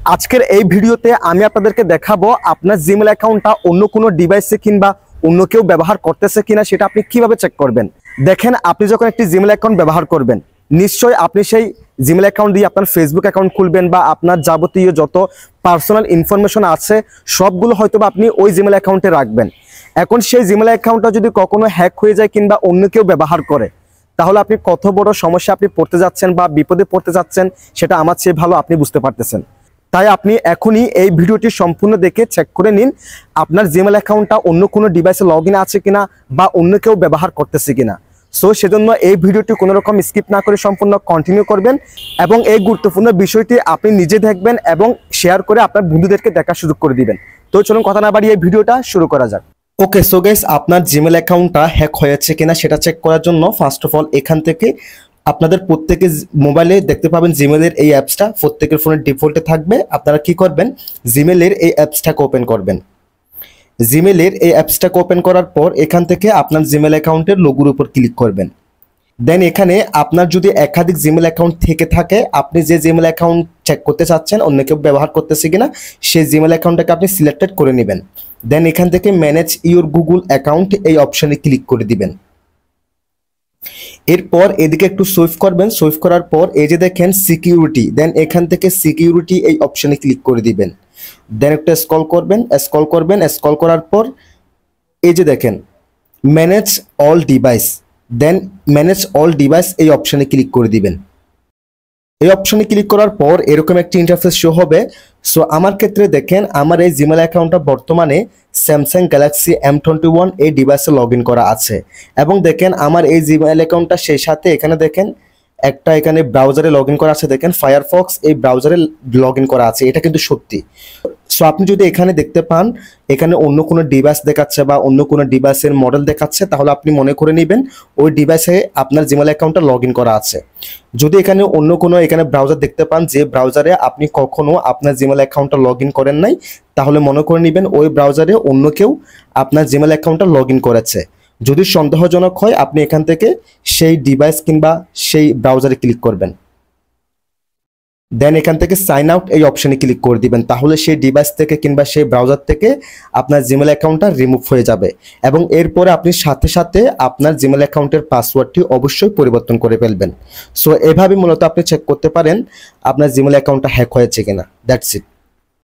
আজকের এই ভিডিওতে আমি আপনাদেরকে দেখাবো আপনার জিমেল অ্যাকাউন্টটা অন্য কোনো ডিভাইসে কিংবা অন্য কেউ ব্যবহার করতেছে কিনা সেটা আপনি কিভাবে চেক করবেন। দেখেন, আপনি যখন একটি জিমেল অ্যাকাউন্ট ব্যবহার করবেন, নিশ্চয়ই আপনি সেই জিমেল অ্যাকাউন্ট দিয়ে আপনার ফেসবুক অ্যাকাউন্ট খুলবেন বা আপনার যাবতীয় যত পার্সোনাল ইনফরমেশন আছে সবগুলো হয়তো বা আপনি ওই জিমেল অ্যাকাউন্টে রাখবেন। এখন সেই জিমেল অ্যাকাউন্টটা যদি কখনো হ্যাক হয়ে যায় কিংবা অন্য কেউ ব্যবহার করে, তাহলে আপনি কত বড় সমস্যা আপনি পড়তে যাচ্ছেন বা বিপদে পড়তে যাচ্ছেন সেটা আমার চেয়ে ভালো আপনি বুঝতে পারতেছেন। তাই আপনি এখনই এই ভিডিওটি সম্পূর্ণ দেখে চেক করে নিন আপনার জিমেল অ্যাকাউন্টটা অন্য কোনো ডিভাইসে লগ ইন আছে কিনা বা অন্য কেউ ব্যবহার করতেছে কিনা। সো সেজন্য এই ভিডিওটি কোনো রকম স্কিপ না করে সম্পূর্ণ কন্টিনিউ করবেন এবং এই গুরুত্বপূর্ণ বিষয়টি আপনি নিজে দেখবেন এবং শেয়ার করে আপনার বন্ধুদেরকে দেখার সুযোগ করে দিবেন। তো চলুন কথা না বাড়িয়ে এই ভিডিওটা শুরু করা যাক। ওকে, সো গাইস, আপনার জিমেল অ্যাকাউন্টটা হ্যাক হয়েছে কিনা সেটা চেক করার জন্য ফার্স্ট অফ অল এখান থেকে আপনাদের প্রত্যেকের মোবাইলে দেখতে পাবেন জিমেলের এই অ্যাপসটা প্রত্যেকের ফোনের ডিফল্টে থাকবে। আপনারা কি করবেন, জিমেলের এই অ্যাপসটাকে ওপেন করবেন। জিমেলের এই অ্যাপসটাকে ওপেন করার পর এখান থেকে আপনার জিমেল অ্যাকাউন্টের লোগোর উপর ক্লিক করবেন। দেন এখানে আপনার যদি একাধিক জিমেল অ্যাকাউন্ট থেকে থাকে, আপনি যে জিমেল অ্যাকাউন্ট চেক করতে চাচ্ছেন অন্য কেউ ব্যবহার করতেছে কিনা সেই জিমেল অ্যাকাউন্টটাকে আপনি সিলেক্টেড করে নেবেন। দেন এখান থেকে ম্যানেজ ইউর গুগল অ্যাকাউন্ট এই অপশানে ক্লিক করে দিবেন। এরপর এদিকে একটু সুইফট করবেন। সুইফট করার পর এই যে দেখেন সিকিউরিটি, দেন এখান থেকে সিকিউরিটি এই অপশানে ক্লিক করে দিবেন। দেন একটু স্ক্রল করবেন। স্ক্রল করার পর এই যে দেখেন manage all device, then manage all device এই অপশানে ক্লিক করে দিবেন। এই অপশানে ক্লিক করার পর এরকম একটি ইন্টারফেস শো হবে। সো আমার ক্ষেত্রে দেখেন আমার এই জিমেল অ্যাকাউন্টটা বর্তমানে স্যামসাং গ্যালাক্সি M21 এই ডিভাইসে লগ ইন করা আছে এবং দেখেন আমার এই জিমেল অ্যাকাউন্টটা সেই সাথে এখানে দেখেন একটা এখানে ব্রাউজারে লগ ইন করা আছে, দেখেন ফায়ারফক্স এই ব্রাউজারে লগ ইন করা আছে, এটা কিন্তু সত্যি। সো আপনি যদি এখানে দেখতে পান এখানে অন্য কোনো ডিভাইস দেখাচ্ছে বা অন্য কোনো ডিভাইসের মডেল দেখাচ্ছে, তাহলে আপনি মনে করে নেবেন ওই ডিভাইসে আপনার জিমেল অ্যাকাউন্টটা লগ ইন করা আছে। যদি এখানে অন্য কোনো এখানে ব্রাউজার দেখতে পান যে ব্রাউজারে আপনি কখনো আপনার জিমেল অ্যাকাউন্টটা লগ ইন করেন নাই, তাহলে মনে করে নেবেন ওই ব্রাউজারে অন্য কেউ আপনার জিমেল অ্যাকাউন্টটা লগ ইন করেছে। যদি সন্দেহজনক হয় আপনি এখান থেকে সেই ডিভাইস কিংবা সেই ব্রাউজারে ক্লিক করবেন। দেন এখান থেকে সাইন আউট এই অপশানে ক্লিক করে দিবেন, তাহলে সেই ডিভাইস থেকে কিংবা সেই ব্রাউজার থেকে আপনার জিমেল অ্যাকাউন্টটা রিমুভ হয়ে যাবে এবং এরপরে আপনি সাথে সাথে আপনার জিমেল অ্যাকাউন্টের পাসওয়ার্ডটি অবশ্যই পরিবর্তন করে ফেলবেন। সো এভাবে মূলত আপনি চেক করতে পারেন আপনার জিমেল অ্যাকাউন্টটা হ্যাক হয়েছে কিনা। দ্যাটস ইট।